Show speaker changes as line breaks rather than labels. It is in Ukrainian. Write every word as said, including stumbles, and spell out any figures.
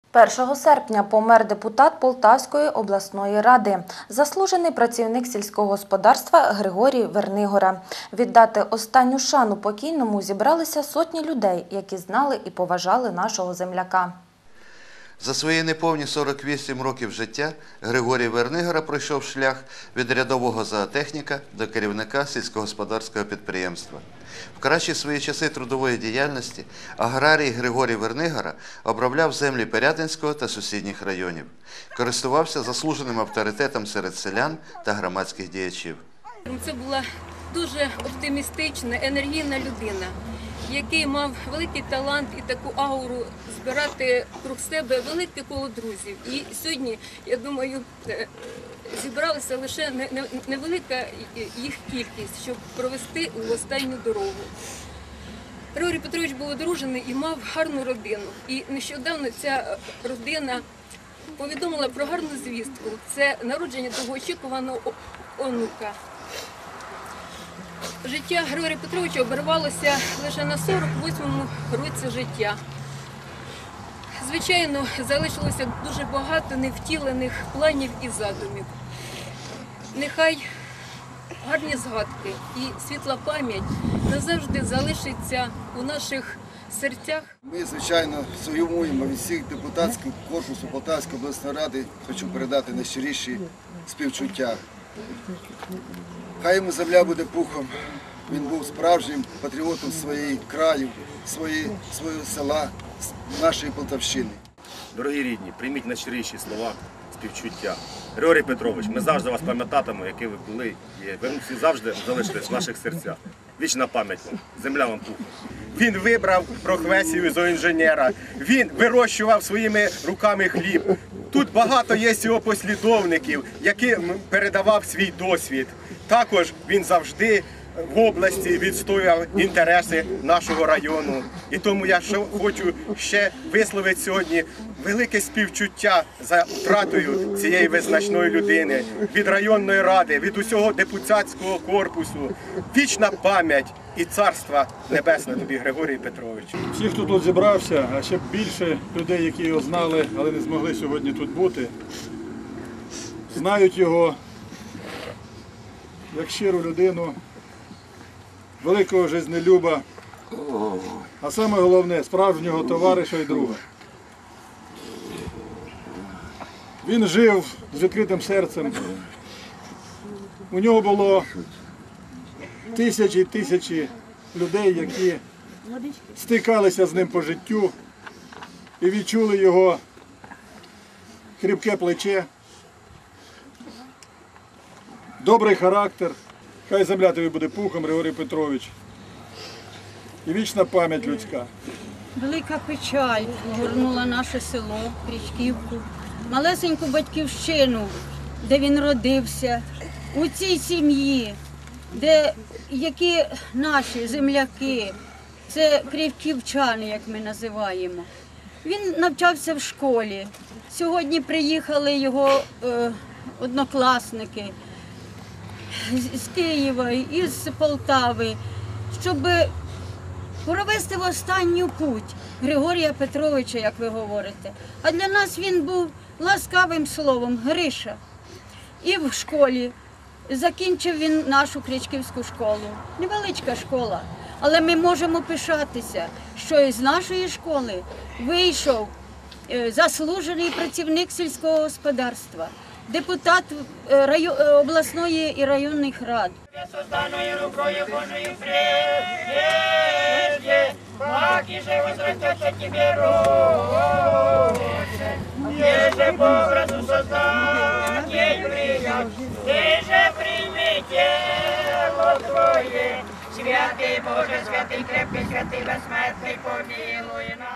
першого серпня помер депутат Полтавської обласної ради, заслужений працівник сільського господарства Григорій Вернигора. Віддати останню шану покійному зібралися сотні людей, які знали і поважали нашого земляка.
За свої неповні сорок вісім років життя Григорій Вернигора пройшов шлях від рядового зоотехніка до керівника сільськогосподарського підприємства. В кращі свої часи трудової діяльності аграрій Григорій Вернигора обробляв землі Пирятинського та сусідніх районів. Користувався заслуженим авторитетом серед селян та громадських діячів.
Це була дуже оптимістична, енергійна людина, який мав великий талант і таку ауру збирати круг себе велике коло друзів. І сьогодні, я думаю, зібралася лише невелика їх кількість, щоб провести у останню дорогу. Григорій Петрович був одружений і мав гарну родину. І нещодавно ця родина повідомила про гарну звістку. Це народження довгоочікуваного онука. Життя Григорія Петровича обірвалося лише на сорок восьмому році життя. Звичайно, залишилося дуже багато невтілених планів і задумів. Нехай гарні згадки і світла пам'ять назавжди залишиться у наших серцях.
Ми, звичайно, сумуємо від всіх депутатських корпусу Полтавської обласної ради. Хочу передати найщиріші співчуття. Хай йому земля буде пухом. Він був справжнім патріотом своєї краю, свої, свого села, нашої Полтавщини.
Дорогі рідні, прийміть найщиріші слова співчуття. Григорій Петрович, ми завжди вас пам'ятатимемо, які ви були, і ви всі завжди залишились в наших серцях. Вічна пам'ять вам, земля вам пухом. Він вибрав професію зооінженера, він вирощував своїми руками хліб. Тут багато є його послідовників, які передавав свій досвід. Також він завжди в області відстоював інтереси нашого району. І тому я хочу ще висловити сьогодні велике співчуття за втратою цієї визначної людини, від районної ради, від усього депутатського корпусу. Вічна пам'ять і царство небесне тобі, Григорій Петрович.
Всі, хто тут зібрався, а ще більше людей, які його знали, але не змогли сьогодні тут бути, знають його як щиру людину, великого жизнелюба, а саме головне – справжнього товариша і друга. Він жив з відкритим серцем. У нього було тисячі і тисячі людей, які стикалися з ним по життю і відчули його кріпке плече, добрий характер. Хай земля тобі буде пухом, Григорій Петрович. І вічна пам'ять людська.
Велика печаль огорнула наше село, Крічківку, малесеньку батьківщину, де він родився, у цій сім'ї, де які наші земляки, це крівківчани, як ми називаємо. Він навчався в школі. Сьогодні приїхали його е, однокласники з Києва, із Полтави, щоб провести в останню путь Григорія Петровича, як ви говорите. А для нас він був ласкавим словом Гриша. І в школі закінчив він нашу Крічківську школу. Невеличка школа, але ми можемо пишатися, що із нашої школи вийшов заслужений працівник сільського господарства, депутат обласної і районних рад.
Созданою рукою Божою прежде, паки же возрастется тебе роще, ты же по образу создания принял, ты же прими тело твое, святый Боже, святый крепкий, святый бессмертный, помилуй нас.